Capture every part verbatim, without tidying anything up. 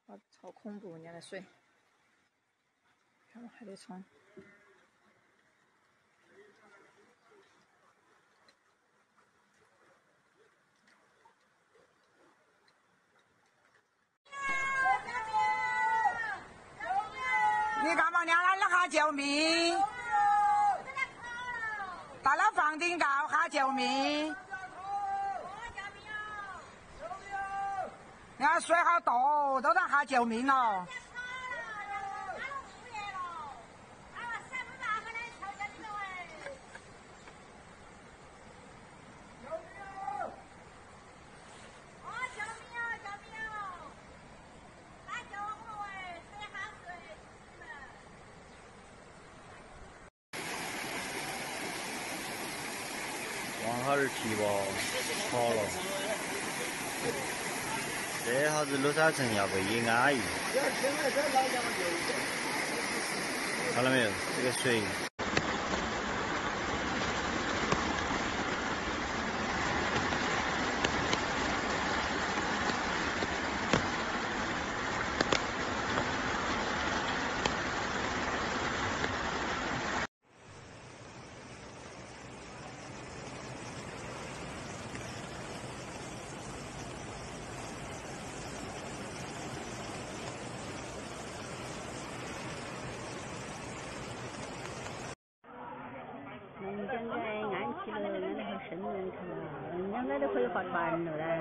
哇，好恐怖！你的水，看还得冲。你干嘛娘喊哈救命？到了房顶高哈救命！你看水好多，都在哈救命了。 往哈儿提吧，好了。这下子乐山城要被也安逸。看到没有？这个水。 人家在安溪了，人家好深人看了，人家那都可以划船了嘞。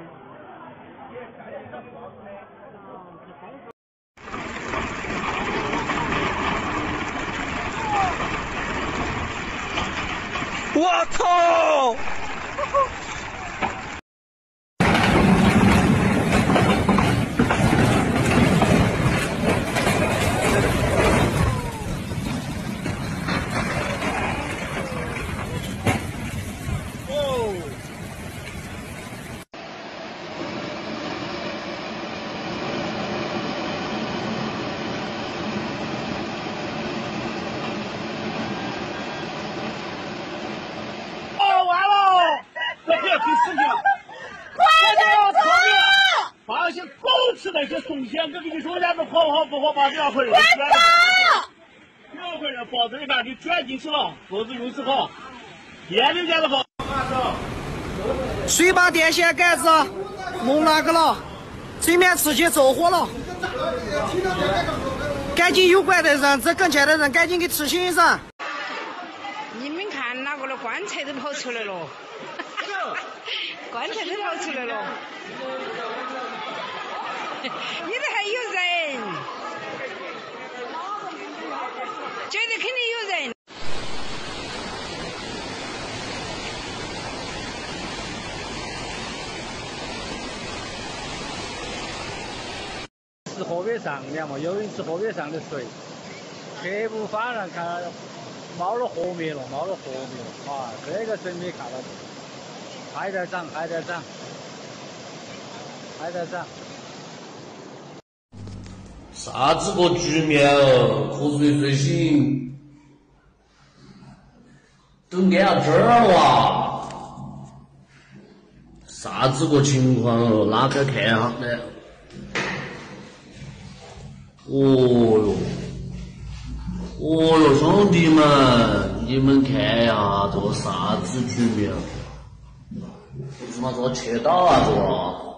我操！ 发现狗吃那些松鲜，我跟你说，人家都跑好不好把两块人卷走，两块人包子，你看你卷进去了，钩子用是好，电流见的好。 水把电线杆子弄那个了，水面直接走火了，赶紧有关的人，这跟前的人赶紧给提醒一声。 你们看那个了，棺材都跑出来了，棺材都跑出来了。你这还有人，绝对肯定有人。 是河边上面嘛，游泳池河边上的水，侧不方向看冒了河面了，冒了河面了，啊，这个水没看到，还在涨，还在涨，还在涨。 啥子个局面哦？瞌睡睡醒，都安到这儿哇！啥子个情况哦？拉开看下呢。哦哟，哦哟，兄弟们，你们看呀，这个啥子局面？他妈这个切到啊，这个！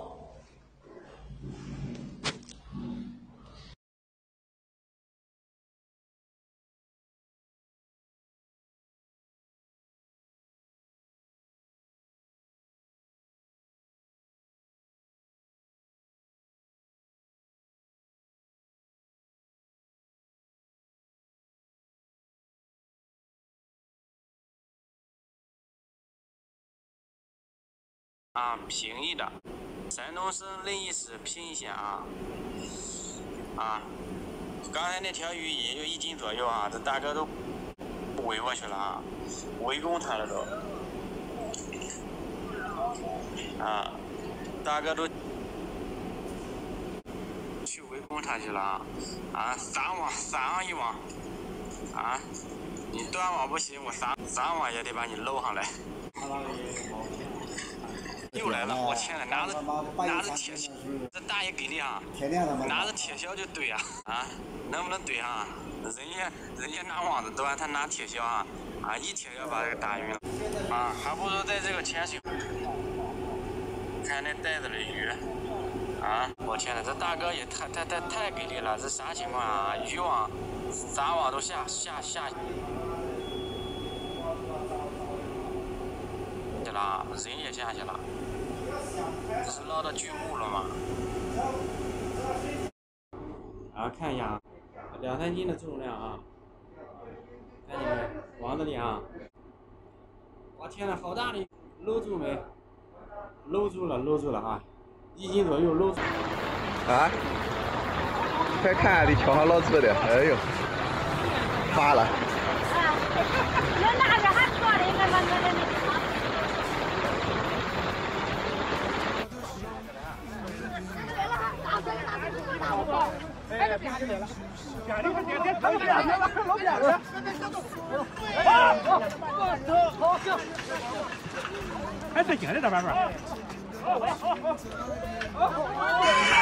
啊，平邑的，山东省临沂市平邑县啊，啊，刚才那条鱼也有一斤左右啊，这大哥都围过去了啊，围攻它了都，啊，大哥都去围攻它去了啊，啊，三网三一网，啊，你短网不行，我三三网也得把你搂上来。又来了，我天呐，拿着拿着铁锨，这大爷给力啊！ 天天他妈拿着铁锹就怼啊啊，能不能怼啊？人家人家拿网子怼，他拿铁锹啊啊，一铁锹把这个打晕了啊，还不如在这个潜水。看那袋子的鱼啊！我天呐，这大哥也太太太太给力了，这啥情况啊？渔网、杂网都下下下去了，人也下去了，这是捞到巨物了吗？啊，看一下啊，两三斤的重量啊，看见没？网子里啊，我天呐，好大的，搂住没？搂住了，搂住了啊，一斤左右搂住。 啊！快看，你瞧上老子的，哎呦，发了。 啊，那那个还说的，那那那那。哎，别别了，别了，别别别，他们别别了，老别了，啊！好，好，行。还是紧的这边边。好好好好。